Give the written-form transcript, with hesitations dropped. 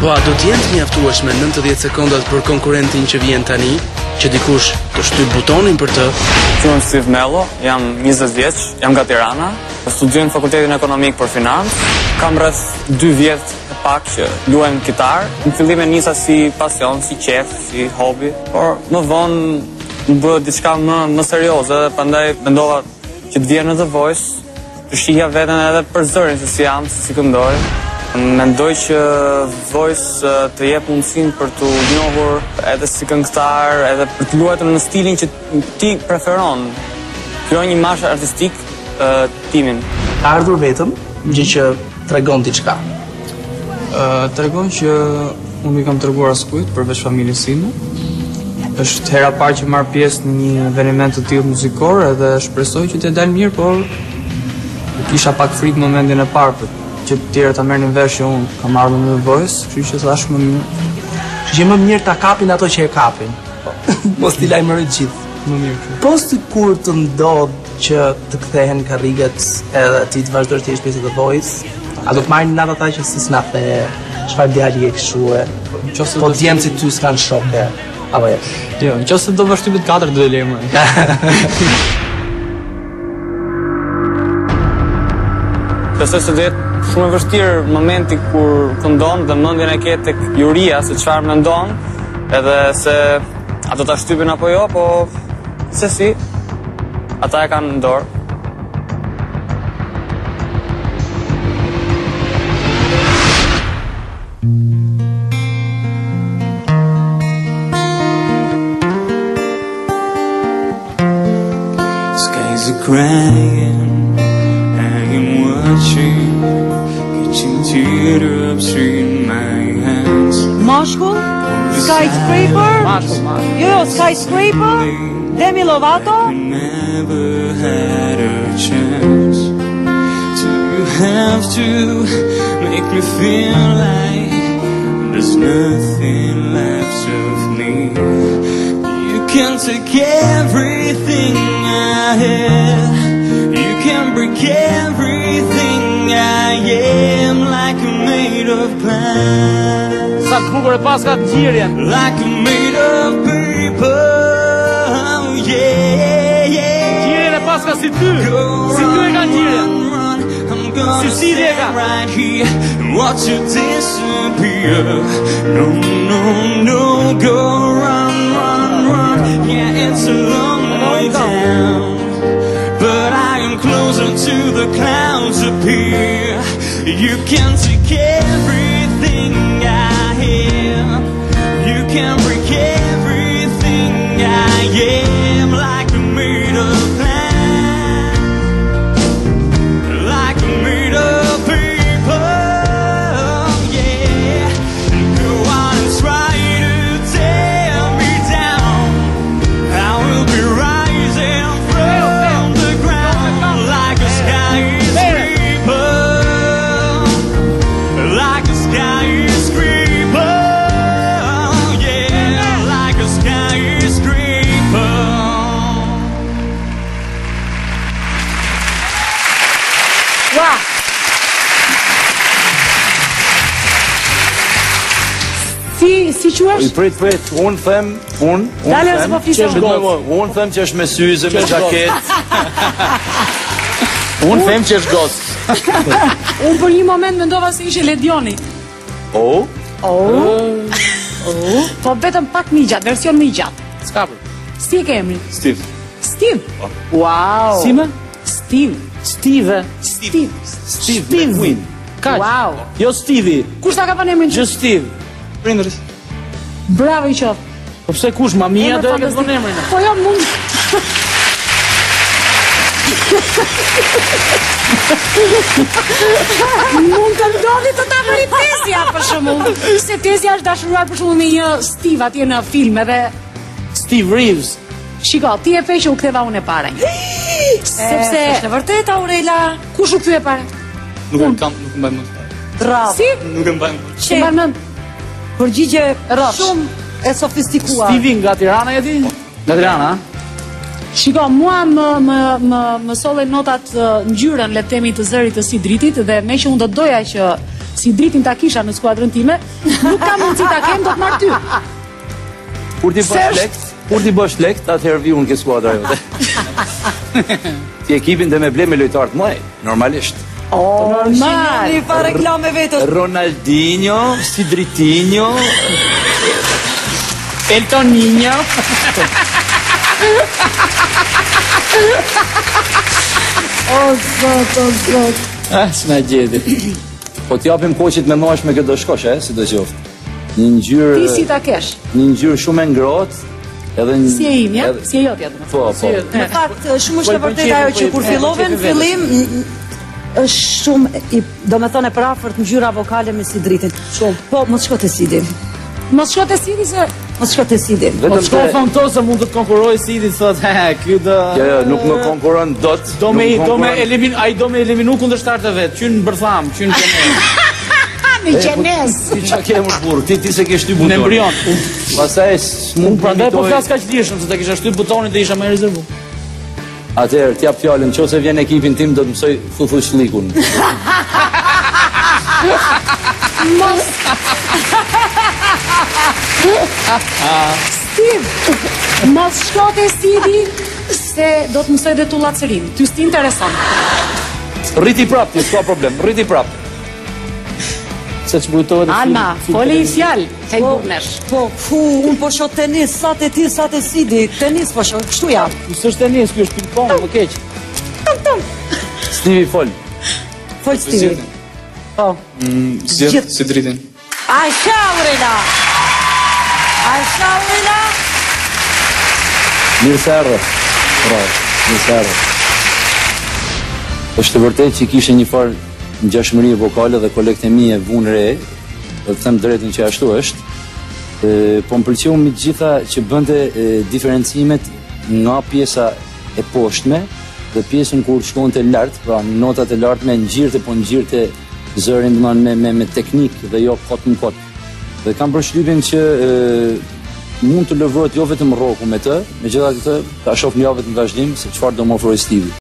Po a do t'jenë të mjaftueshme 90 sekondat për konkurentin që vjen tani, që dikush të shtyp butonin për të? Quhem Steve Mello, jam 20 vjeç, jam nga Tirana, studioj në Fakultetin Ekonomik për Financë, kam rreth 2 vjet e pak që luajm kitar. Në fillim e nisa si pasion, si qef, si hobi, por më vonë më bë diçka më serioze dhe prandaj mendova që të vjen në The Voice, të shihja veten edhe për zërin se si jam, se si këndoj. Mendoj që Voice të jep mundësinë për të njohur edhe si këngëtar, edhe për të luajtur në stilin që ti preferon. Krijoj një imazh artistik timin. Ka ardhur vetëm, gjë që tregon diçka. Tregon që unë i kam treguar askujt përveç familjes sime. Është hera parë që marr pjesë në një eveniment të tillë muzikor edhe shpresoj që të dalë mirë, por kisha pak frikë momentin e parë që të tjerë ta merrnin vesh që unë kam ardhur në Voice, kështu që thash më mirë. Kështu që më mirë ta kapin ato që e kapin. Mos t'i lajmëroj gjithë. Më mirë. Po sikur të ndodh që të kthehen karriget edhe ti të vazhdosh të jesh pjesë e The Voice, a do të marrin natë ata që s'na the, çfarë djali e kështu e. Po djem si ty s'kan shokë. Apo jo. Jo, nëse do vështypet 4 do e lejmë. Besoj se do jetë shumë e vështirë momenti kur këndon dhe mendjen e ke tek juria se çfarë mendon, edhe se a do ta shtypin apo jo, po se si ata e kanë në dorë. Skies are crying, I am watching, catching teardrops in my hands. Mashkull, Skyscraper, jo, Skyscraper, Demi Lovato. Never had a chance. Do you have to make me feel like there's nothing left of me? You can take everything I have, you can break everything I am, like I'm made of glass, Sa të bukur e paska të gjirjen. like I'm made of paper. Oh yeah, yeah. Gjirjen e paska si ty. Si ty e kanë gjirjen. Si si e ka. right here, watch you disappear. No, no, no, go run, run, run. Yeah, it's a long way down, but I am closer to the clouds up here. You can take everything I have, you can break everything I am, like I'm made of glass, like I'm made of paper. Yeah, go on and try to tear me down, I will be rising from the ground, like a skyscraper, like a skyscraper. Yeah, like a skyscraper. Ua! Si quhesh? Prit, unë them, Dale se po flisëm. unë them që është me syze, me xhaket. Unë them që është gos. Unë për një moment mendova se ishe Ledioni. Oh, Po vetëm pak më i gjatë, version më i gjatë. S'ka për. Si e ke emrin? Steve. Steve. Wow. Si me? Steve. Steve. Steve. McQueen. Kaq. Wow. Jo Stevie, Kush ta ka vënë emrin? just Steve. Prindëris. Bravo i qoftë. Po pse kush, mamia do e ketë vënë emrin? Po jo mund. Mund të ndodhi të ta bëri Tezja për shembull. Se Tezja është dashuruar për shembull me një Steve atje në film edhe Steve Reeves. shiko, ti e pe që u ktheva unë e para. Sepse është e vërtet Aurela, kush u kthye para? Nuk e kam, nuk mbaj mend. Bravo. Si? Nuk e mbaj mend. Që mban mend Përgjigje Rrosh. shumë e sofistikuar. Stevie nga Tirana je ti? Nga Tirana, ha? Shiko, mua më sollen notat ngjyrën le të themi të zërit të Sidritit dhe me që unë do doja që Si dritin ta kisha në skuadrën time, nuk ka mundësi ta kem, do të marr ty. Kur ti bësh lekt, atëherë vi unë ke skuadra jote. Ti ekipin dhe me ble me lojtarë të muaj, normalisht. Normal. Një fa reklame vetës. Ronaldinho, Sidritinho, Eltoninho. O zot. S'na gjeti. po t'japim koqit me mash me këtë do shkosh, si do qoftë. Një ngjyrë. Ti si ta kesh? Një ngjyrë shumë e ngrohtë, edhe një. Si e imja? Si e jotja domethënë. Po. Në fakt, shumë është e vërtetë ajo që kur fillove në fillim, është shumë, do me thone për afërt ngjyra vokale me Sidritin. Shumë. Po, mos shko te Sidi. Mos shko te Sidi se Mos shko te Sidi. Po shko fantosa mund të të konkurroj Sidi, thot, ky do... Jo, nuk më konkuron dot. Ai do me eliminu kundërshtar të vet, qyn bërtham, qyn në gjenez. Ti qa ke më burr, ti se ke shty butonin. në embrion. Pastaj s'mund Prandaj po flas kaq lirshëm se ta kisha shtyp butonin dhe isha më i rezervuar. Atëherë, t'jap fjalën, nëse vjen ekipin tim do të mësoj thuthuçllikun. Mos. Steve, mos shko te Sidi se do të mësoj dhe tu llacerin. Ty s'ti intereson. Rriti prap, ti s'ka problem, rriti prap. Se çbujtohet. Alma, foli i fjalë, kaj burnesh. Po, unë po shoh tenis, sa te ti, sa te Sidi. Tenis po shoh, kështu jam. S'është tenis, ky është ping-pong, më keq. Stivi fol. Fol Stivi. Po. Si dritin. Aisha Urela. Mirë se erdhe. Bravo, mirë se erdhe. Është vërtet që kishe një farë ngjashmëri vokale dhe kolektemi e vunë re, do të them drejtën që ashtu është. Po më pëlqeu me gjitha që bënte diferencimet nga pjesa e poshtme dhe pjesën kur shkonte lart, pra notat e lartme ngjirte, po ngjirte zërin me teknikë dhe jo kot në kot. Dhe kam përshtypjen që mund të lëvrohet jo vetëm rroku me të, megjithatë ta shoh në javët në vazhdim se çfarë do më ofrojë Stivi.